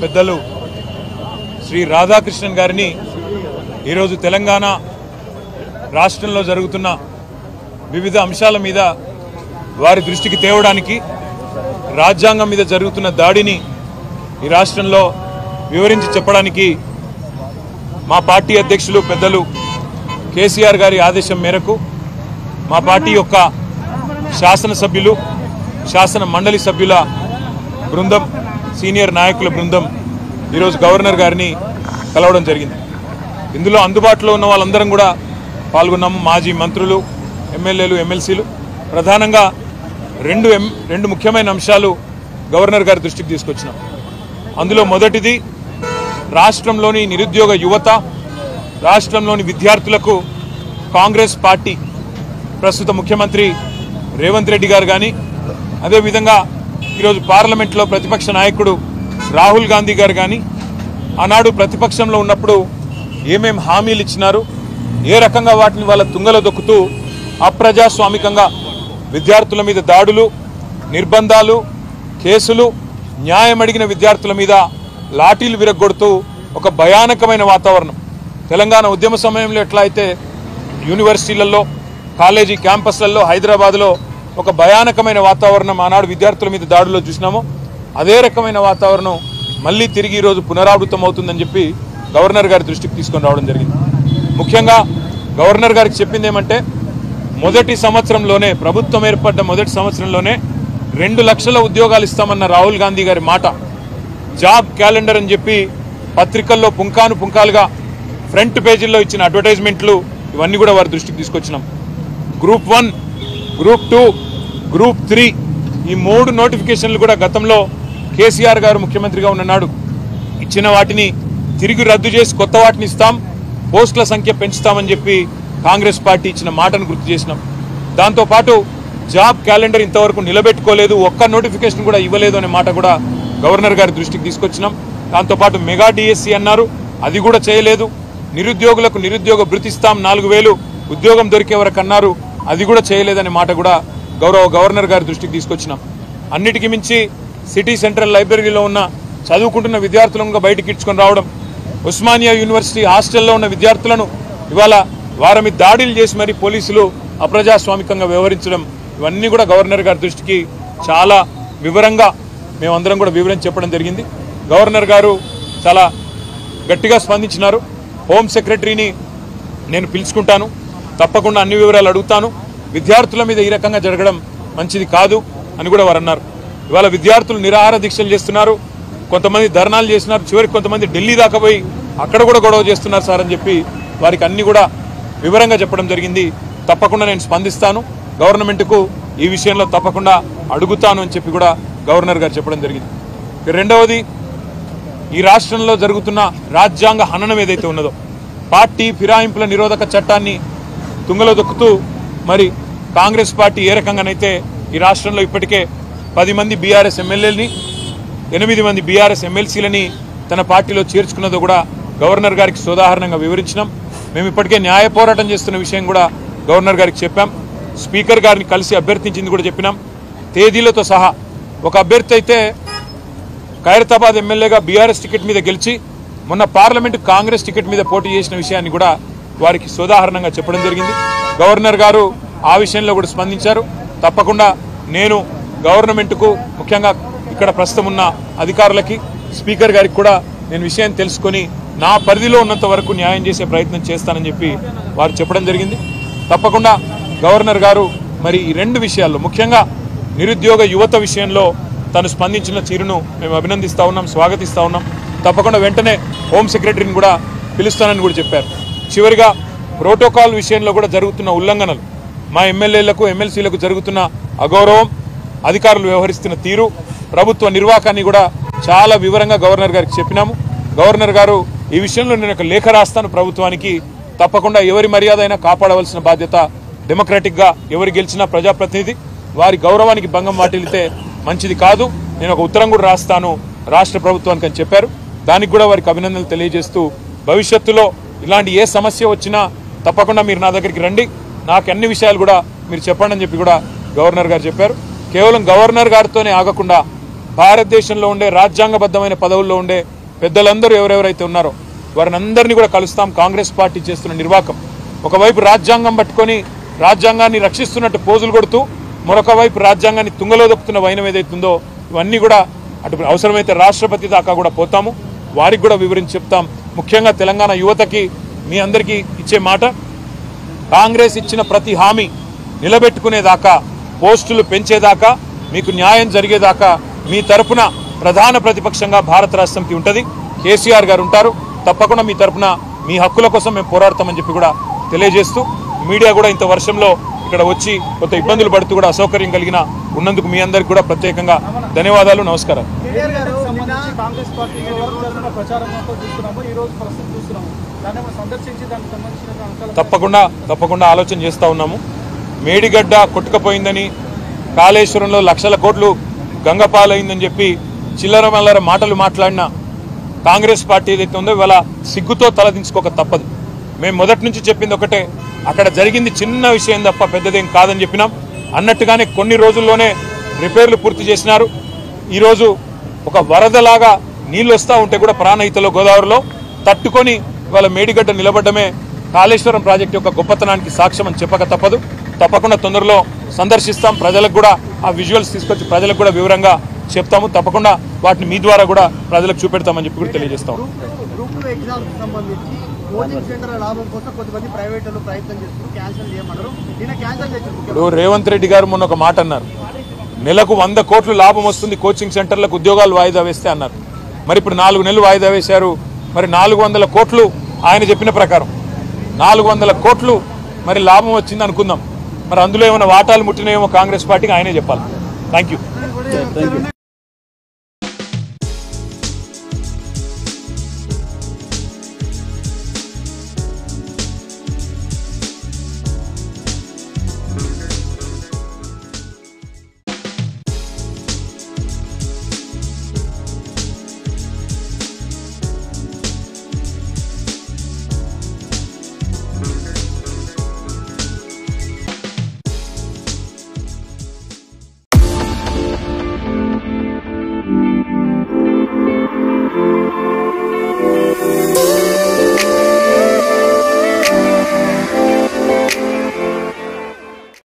పెద్దలు శ్రీ రాధాకృష్ణన్ గారిని ఈరోజు తెలంగాణ రాష్ట్రంలో జరుగుతున్న వివిధ అంశాల మీద వారి దృష్టికి తేవడానికి రాజ్యాంగం మీద జరుగుతున్న దాడిని ఈ రాష్ట్రంలో వివరించి చెప్పడానికి మా పార్టీ అధ్యక్షులు పెద్దలు కేసీఆర్ గారి ఆదేశం మేరకు మా పార్టీ యొక్క శాసనసభ్యులు శాసన మండలి సభ్యుల బృందం సీనియర్ నాయకుల బృందం ఈరోజు గవర్నర్ గారిని కలవడం జరిగింది. ఇందులో అందుబాటులో ఉన్న వాళ్ళందరం కూడా పాల్గొన్నాము. మాజీ మంత్రులు, ఎమ్మెల్యేలు, ఎమ్మెల్సీలు. ప్రధానంగా రెండు ముఖ్యమైన అంశాలు గవర్నర్ గారి దృష్టికి తీసుకొచ్చినాం. అందులో మొదటిది రాష్ట్రంలోని నిరుద్యోగ యువత, రాష్ట్రంలోని విద్యార్థులకు కాంగ్రెస్ పార్టీ ప్రస్తుత ముఖ్యమంత్రి రేవంత్ రెడ్డి గారు కానీ, అదేవిధంగా ఈరోజు పార్లమెంట్లో ప్రతిపక్ష నాయకుడు రాహుల్ గాంధీ గారు కానీ ఆనాడు ప్రతిపక్షంలో ఉన్నప్పుడు ఏమేం హామీలు ఇచ్చినారు, ఏ రకంగా వాటిని వాళ్ళ తుంగలో దొక్కుతూ అప్రజాస్వామికంగా విద్యార్థుల మీద దాడులు, నిర్బంధాలు, కేసులు, న్యాయం అడిగిన విద్యార్థుల మీద లాఠీలు విరగొడుతూ ఒక భయానకమైన వాతావరణం. తెలంగాణ ఉద్యమ సమయంలో ఎట్లా అయితే యూనివర్సిటీలలో, కాలేజీ క్యాంపస్లలో, హైదరాబాద్లో ఒక భయానకమైన వాతావరణం ఆనాడు విద్యార్థుల మీద దాడుల్లో చూసినామో అదే రకమైన వాతావరణం మళ్ళీ తిరిగి ఈరోజు పునరావృతం అవుతుందని చెప్పి గవర్నర్ గారి దృష్టికి తీసుకొని రావడం జరిగింది. ముఖ్యంగా గవర్నర్ గారికి చెప్పింది ఏమంటే, మొదటి సంవత్సరంలోనే, ప్రభుత్వం ఏర్పడ్డ మొదటి సంవత్సరంలోనే 2 లక్షల ఉద్యోగాలు ఇస్తామన్న రాహుల్ గాంధీ గారి మాట జాబ్ క్యాలెండర్ అని చెప్పి పత్రికల్లో పుంకాలుగా ఫ్రంట్ పేజీల్లో ఇచ్చిన అడ్వర్టైజ్మెంట్లు ఇవన్నీ కూడా వారి దృష్టికి తీసుకొచ్చినాం. గ్రూప్ 1, గ్రూప్ 2, గ్రూప్ 3 ఈ 3 నోటిఫికేషన్లు కూడా గతంలో కేసీఆర్ గారు ముఖ్యమంత్రిగా ఉన్ననాడు ఇచ్చిన వాటిని తిరిగి రద్దు చేసి కొత్త వాటిని ఇస్తాం, పోస్టుల సంఖ్య పెంచుతామని చెప్పి కాంగ్రెస్ పార్టీ ఇచ్చిన మాటను గుర్తు చేసినాం. దాంతోపాటు జాబ్ క్యాలెండర్ ఇంతవరకు నిలబెట్టుకోలేదు, ఒక్క నోటిఫికేషన్ కూడా ఇవ్వలేదు అనే మాట కూడా గవర్నర్ గారి దృష్టికి తీసుకొచ్చినాం. దాంతోపాటు మెగా డిఎస్సి అన్నారు, అది కూడా చేయలేదు. నిరుద్యోగులకు నిరుద్యోగ భృతి ఇస్తాం 4000 ఉద్యోగం దొరికే వరకు అన్నారు, అది కూడా చేయలేదనే మాట కూడా గవర్నర్ గారి దృష్టికి తీసుకొచ్చినాం. అన్నిటికీ మించి సిటీ సెంట్రల్ లైబ్రరీలో ఉన్న చదువుకుంటున్న విద్యార్థులను బయటికి ఇడ్చుకొని రావడం, ఉస్మానియా యూనివర్సిటీ హాస్టల్లో ఉన్న విద్యార్థులను ఇవాళ వారి మీద దాడులు చేసి మరి పోలీసులు అప్రజాస్వామికంగా వ్యవహరించడం, ఇవన్నీ కూడా గవర్నర్ గారి దృష్టికి చాలా వివరంగా మేమందరం కూడా వివరించి చెప్పడం జరిగింది. గవర్నర్ గారు చాలా గట్టిగా స్పందించినారు. హోమ్ సెక్రటరీని నేను పిలుచుకుంటాను, తప్పకుండా అన్ని వివరాలు అడుగుతాను, విద్యార్థుల మీద ఈ రకంగా జరగడం మంచిది కాదు అని కూడా వారు అన్నారు. ఇవాళ విద్యార్థులు నిరాహార దీక్షలు చేస్తున్నారు, కొంతమంది ధర్నాలు చేస్తున్నారు, చివరికి కొంతమంది ఢిల్లీ దాకా పోయి అక్కడ కూడా గొడవ చేస్తున్నారు సార్ అని చెప్పి వారికి అన్ని కూడా వివరంగా చెప్పడం జరిగింది. తప్పకుండా నేను స్పందిస్తాను, గవర్నమెంట్కు ఈ విషయంలో తప్పకుండా అడుగుతాను అని చెప్పి కూడా గవర్నర్ గారు చెప్పడం జరిగింది. రెండవది, ఈ రాష్ట్రంలో జరుగుతున్న రాజ్యాంగ హననం ఏదైతే ఉన్నదో, పార్టీ ఫిరాయింపుల నిరోధక చట్టాన్ని తుంగలో దొక్కుతూ మరి కాంగ్రెస్ పార్టీ ఏ రకంగానైతే ఈ రాష్ట్రంలో ఇప్పటికే 10 మంది బీఆర్ఎస్ ఎమ్మెల్యేలని, 8 మంది బీఆర్ఎస్ ఎమ్మెల్సీలని తన పార్టీలో చేర్చుకున్నదో కూడా గవర్నర్ గారికి సోదాహరణంగా వివరించినాం. మేము ఇప్పటికే న్యాయ పోరాటం చేస్తున్న విషయం కూడా గవర్నర్ గారికి చెప్పాం. స్పీకర్ గారిని కలిసి అభ్యర్థించింది కూడా చెప్పినాం, తేదీలతో సహా. ఒక అభ్యర్థి అయితే ఖైరతాబాద్ ఎమ్మెల్యేగా బీఆర్ఎస్ టికెట్ మీద గెలిచి మొన్న పార్లమెంటు కాంగ్రెస్ టికెట్ మీద పోటీ చేసిన విషయాన్ని కూడా వారికి సోదాహరణంగా చెప్పడం జరిగింది. గవర్నర్ గారు ఆ విషయంలో కూడా స్పందించారు. తప్పకుండా నేను గవర్నమెంట్కు, ముఖ్యంగా ఇక్కడ ప్రస్తుతం ఉన్న అధికారులకి, స్పీకర్ గారికి కూడా నేను విషయం తెలుసుకొని నా పరిధిలో ఉన్నంత వరకు న్యాయం చేసే ప్రయత్నం చేస్తానని చెప్పి వారు చెప్పడం జరిగింది. తప్పకుండా గవర్నర్ గారు మరి ఈ 2 విషయాల్లో, ముఖ్యంగా నిరుద్యోగ యువత విషయంలో తను స్పందించిన తీరును మేము అభినందిస్తూ ఉన్నాం, స్వాగతిస్తూ ఉన్నాం. తప్పకుండా వెంటనే హోమ్ సెక్రటరీని కూడా పిలుస్తానని కూడా చెప్పారు. చివరిగా ప్రోటోకాల్ విషయంలో కూడా జరుగుతున్న ఉల్లంఘనలు, మా ఎమ్మెల్యేలకు, ఎమ్మెల్సీలకు జరుగుతున్న అగౌరవం, అధికారులు వ్యవహరిస్తున్న తీరు, ప్రభుత్వ నిర్వాకాన్ని కూడా చాలా వివరంగా గవర్నర్ గారికి చెప్పినాము. గవర్నర్ గారు ఈ విషయంలో నేను ఒక లేఖ రాస్తాను ప్రభుత్వానికి, తప్పకుండా ఎవరి మర్యాద అయినా కాపాడవలసిన బాధ్యత డెమోక్రాటిక్గా, ఎవరు గెలిచినా ప్రజాప్రతినిధి, వారి గౌరవానికి భంగం వాటిల్లితే మంచిది కాదు, నేను ఒక ఉత్తరం కూడా రాస్తాను రాష్ట్ర ప్రభుత్వానికి అని చెప్పారు. దానికి కూడా వారికి అభినందనలు తెలియజేస్తూ, భవిష్యత్తులో ఇలాంటి ఏ సమస్య వచ్చినా తప్పకుండా మీరు నా దగ్గరికి రండి, నాకు అన్ని విషయాలు కూడా మీరు చెప్పండి అని చెప్పి కూడా గవర్నర్ గారు చెప్పారు. కేవలం గవర్నర్ గారితోనే ఆగకుండా భారతదేశంలో ఉండే రాజ్యాంగబద్ధమైన పదవుల్లో ఉండే పెద్దలందరూ ఎవరెవరైతే ఉన్నారో వారిని అందరినీ కూడా కలుస్తాం. కాంగ్రెస్ పార్టీ చేస్తున్న నిర్వాకం, ఒకవైపు రాజ్యాంగం పట్టుకొని రాజ్యాంగాన్ని రక్షిస్తున్నట్టు పోజులు కొడుతూ మరొక వైపు రాజ్యాంగాన్ని తుంగలో దొక్కుతున్న వైనం ఏదైతుందో ఇవన్నీ కూడా అటు అవసరమైతే రాష్ట్రపతి దాకా కూడా పోతాము, వారికి కూడా వివరించి చెప్తాం. ముఖ్యంగా తెలంగాణ యువతకి మీ అందరికీ ఇచ్చే మాట, కాంగ్రెస్ ఇచ్చిన ప్రతి హామీ నిలబెట్టుకునేదాకా, పోస్టులు పెంచేదాకా, మీకు న్యాయం జరిగేదాకా మీ తరపున ప్రధాన ప్రతిపక్షంగా భారత రాష్ట్రంకి ఉంటుంది. కేసీఆర్ గారు ఉంటారు. తప్పకుండా మీ తరపున మీ హక్కుల కోసం మేము పోరాడతామని చెప్పి కూడా తెలియజేస్తూ, మీడియా కూడా ఇంత వర్షంలో ఇక్కడ వచ్చి కొంత ఇబ్బందులు పడుతూ కూడా అసౌకర్యం కలిగిన ఉన్నందుకు మీ అందరికీ కూడా ప్రత్యేకంగా ధన్యవాదాలు, నమస్కారం. తప్పకుండా ఆలోచన చేస్తూ ఉన్నాము. మేడిగడ్డ కొట్టుకుపోయిందని, కాళేశ్వరంలో లక్షల కోట్లు గంగపాలైందని చెప్పి చిల్లర మల్లర మాటలు మాట్లాడిన కాంగ్రెస్ పార్టీ ఏదైతే ఉందో ఇవాళ సిగ్గుతో తలదించుకోక తప్పదు. మేము మొదటి నుంచి చెప్పింది ఒకటే, అక్కడ జరిగింది చిన్న విషయం తప్ప పెద్దదేం కాదని చెప్పినాం. అన్నట్టుగానే కొన్ని రోజుల్లోనే రిపేర్లు పూర్తి చేసినారు. ఈరోజు ఒక వరదలాగా నీళ్ళు వస్తూ ఉంటే కూడా ప్రాణహితలో గోదావరిలో తట్టుకొని ఇవాళ మేడిగడ్డ నిలబడ్డమే కాళేశ్వరం ప్రాజెక్టు యొక్క గొప్పతనానికి సాక్ష్యం అని చెప్పక తప్పదు. తప్పకుండా తొందరలో సందర్శిస్తాం. ప్రజలకు కూడా ఆ విజువల్స్ తీసుకొచ్చి ప్రజలకు కూడా వివరంగా చెప్తాము. తప్పకుండా వాటిని మీ ద్వారా కూడా ప్రజలకు చూపెడతామని చెప్పి కూడా తెలియజేస్తాం. ఇప్పుడు రేవంత్ రెడ్డి గారు మొన్న ఒక మాట అన్నారు, నెలకు 100 కోట్లు లాభం వస్తుంది కోచింగ్ సెంటర్లకు ఉద్యోగాలు వాయిదా వేస్తే అన్నారు. మరి ఇప్పుడు 4 నెలలు వాయిదా వేశారు. మరి 400 కోట్లు ఆయన చెప్పిన ప్రకారం 400 కోట్లు మరి లాభం వచ్చింది అనుకుందాం. మరి అందులో ఏమైనా వాటాలు ముట్టినేమో కాంగ్రెస్ పార్టీకి ఆయనే చెప్పాలి. Thank you.